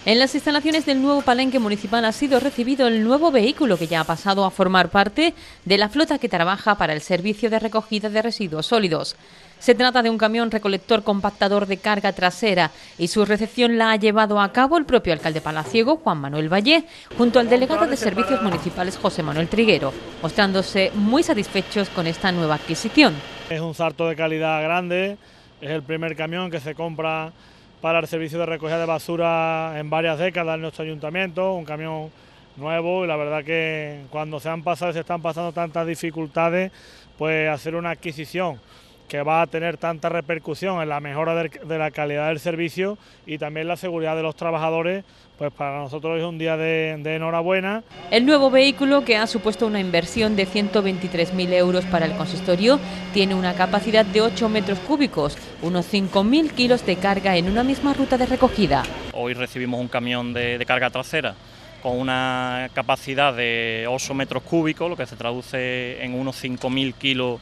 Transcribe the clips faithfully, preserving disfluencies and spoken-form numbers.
En las instalaciones del nuevo palenque municipal ha sido recibido el nuevo vehículo que ya ha pasado a formar parte de la flota que trabaja para el servicio de recogida de residuos sólidos. Se trata de un camión recolector compactador de carga trasera y su recepción la ha llevado a cabo el propio alcalde palaciego, Juan Manuel Valle, junto al delegado de Servicios Municipales, José Manuel Triguero, mostrándose muy satisfechos con esta nueva adquisición. Es un salto de calidad grande, es el primer camión que se compra para el servicio de recogida de basura en varias décadas en nuestro ayuntamiento, un camión nuevo, y la verdad que cuando se han pasado y se están pasando tantas dificultades, pues hacer una adquisición que va a tener tanta repercusión en la mejora de la calidad del servicio y también la seguridad de los trabajadores, pues para nosotros es un día de, de enhorabuena. El nuevo vehículo, que ha supuesto una inversión de ciento veintitrés mil euros para el consistorio, tiene una capacidad de ocho metros cúbicos, unos cinco mil kilos de carga en una misma ruta de recogida. Hoy recibimos un camión de, de carga trasera con una capacidad de ocho metros cúbicos, lo que se traduce en unos cinco mil kilos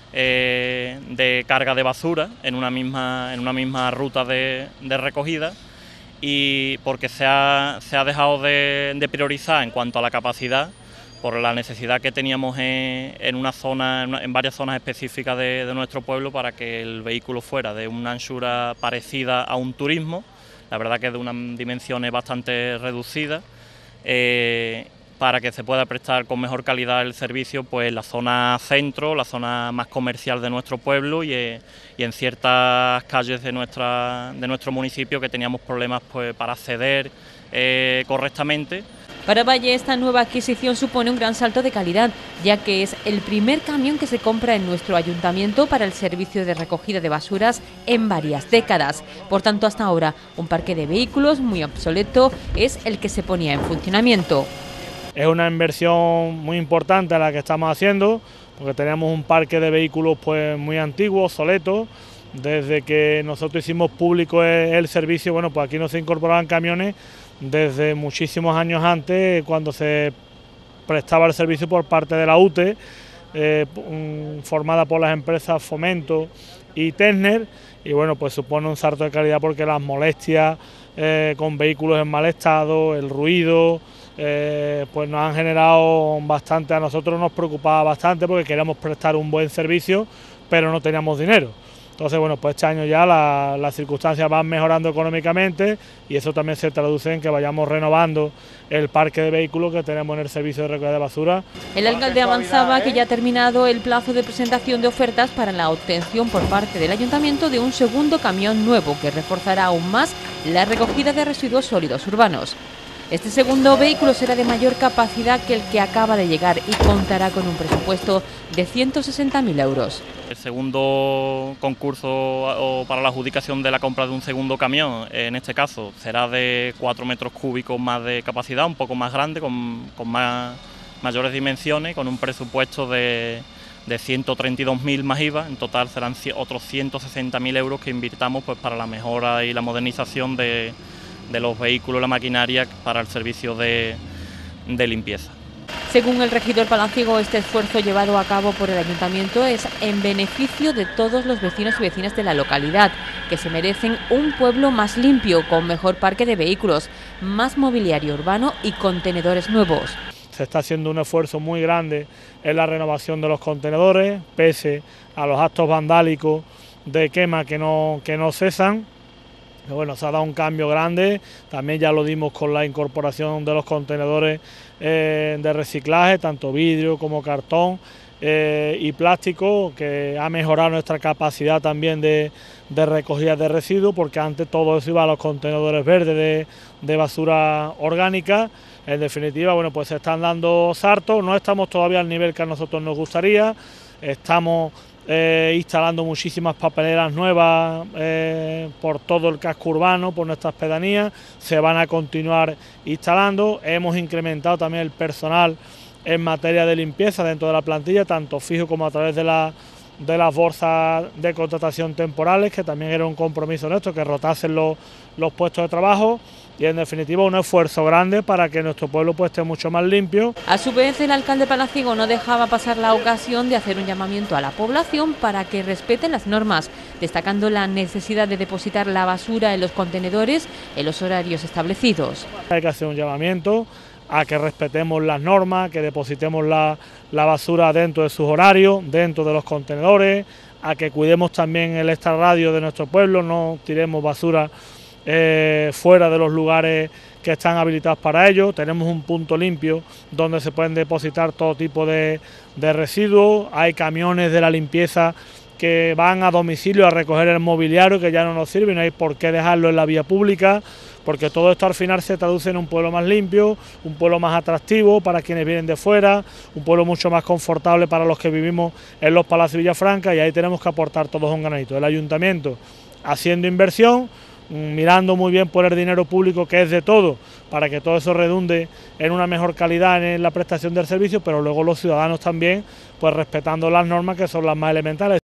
eh, de carga de basura en una misma, en una misma ruta de, de recogida. Y porque se ha, se ha dejado de, de priorizar en cuanto a la capacidad por la necesidad que teníamos en, en una zona, en, una, en varias zonas específicas de, de nuestro pueblo, para que el vehículo fuera de una anchura parecida a un turismo, la verdad que de unas dimensiones bastante reducidas, eh, para que se pueda prestar con mejor calidad el servicio pues en la zona centro, la zona más comercial de nuestro pueblo y, eh, y en ciertas calles de, nuestra, de nuestro municipio que teníamos problemas pues para acceder eh, correctamente. Para Valle, esta nueva adquisición supone un gran salto de calidad, ya que es el primer camión que se compra en nuestro ayuntamiento para el servicio de recogida de basuras en varias décadas. Por tanto, hasta ahora, un parque de vehículos muy obsoleto es el que se ponía en funcionamiento. Es una inversión muy importante la que estamos haciendo, porque tenemos un parque de vehículos pues muy antiguo, obsoleto. Desde que nosotros hicimos público el servicio, bueno, pues aquí no se incorporaban camiones desde muchísimos años antes, cuando se prestaba el servicio por parte de la U T E, eh, formada por las empresas Fomento y Tesner, y bueno, pues supone un salto de calidad porque las molestias eh, con vehículos en mal estado, el ruido, Eh, pues nos han generado bastante, a nosotros nos preocupaba bastante porque queríamos prestar un buen servicio, pero no teníamos dinero. Entonces, bueno, pues este año ya la, las circunstancias van mejorando económicamente y eso también se traduce en que vayamos renovando el parque de vehículos que tenemos en el servicio de recogida de basura. El alcalde avanzaba que ya ha terminado el plazo de presentación de ofertas para la obtención por parte del ayuntamiento de un segundo camión nuevo que reforzará aún más la recogida de residuos sólidos urbanos. Este segundo vehículo será de mayor capacidad que el que acaba de llegar y contará con un presupuesto de ciento sesenta mil euros. El segundo concurso para la adjudicación de la compra de un segundo camión, en este caso, será de cuatro metros cúbicos más de capacidad, un poco más grande, con, con más, mayores dimensiones, con un presupuesto de, de ciento treinta y dos mil más I V A. En total serán otros ciento sesenta mil euros que invirtamos pues, para la mejora y la modernización de de los vehículos y la maquinaria para el servicio de, de limpieza. Según el regidor palaciego, este esfuerzo llevado a cabo por el ayuntamiento es en beneficio de todos los vecinos y vecinas de la localidad, que se merecen un pueblo más limpio, con mejor parque de vehículos, más mobiliario urbano y contenedores nuevos. Se está haciendo un esfuerzo muy grande en la renovación de los contenedores, pese a los actos vandálicos de quema que no, que no cesan. Bueno, se ha dado un cambio grande, también ya lo dimos con la incorporación de los contenedores eh, de reciclaje, tanto vidrio como cartón eh, y plástico, que ha mejorado nuestra capacidad también de, de recogida de residuos, porque antes todo eso iba a los contenedores verdes de, de basura orgánica. En definitiva, bueno, pues se están dando saltos, no estamos todavía al nivel que a nosotros nos gustaría, estamos Eh, instalando muchísimas papeleras nuevas eh, por todo el casco urbano, por nuestras pedanías, se van a continuar instalando. Hemos incrementado también el personal en materia de limpieza dentro de la plantilla, tanto fijo como a través de la, de las bolsas de contratación temporales, que también era un compromiso nuestro, que rotasen los, los puestos de trabajo, y en definitiva un esfuerzo grande para que nuestro pueblo pues, esté mucho más limpio. A su vez, el alcalde palaciego no dejaba pasar la ocasión de hacer un llamamiento a la población para que respeten las normas, destacando la necesidad de depositar la basura en los contenedores en los horarios establecidos. Hay que hacer un llamamiento a que respetemos las normas, que depositemos la, la basura dentro de sus horarios, dentro de los contenedores, a que cuidemos también el extrarradio de nuestro pueblo, no tiremos basura eh, fuera de los lugares que están habilitados para ello. Tenemos un punto limpio donde se pueden depositar todo tipo de, de residuos, hay camiones de la limpieza que van a domicilio a recoger el mobiliario que ya no nos sirve, no hay por qué dejarlo en la vía pública, porque todo esto al final se traduce en un pueblo más limpio, un pueblo más atractivo para quienes vienen de fuera, un pueblo mucho más confortable para los que vivimos en los Palacios de Villafranca, y ahí tenemos que aportar todos un granito. El ayuntamiento haciendo inversión, mirando muy bien por el dinero público, que es de todo, para que todo eso redunde en una mejor calidad en la prestación del servicio, pero luego los ciudadanos también, pues respetando las normas, que son las más elementales.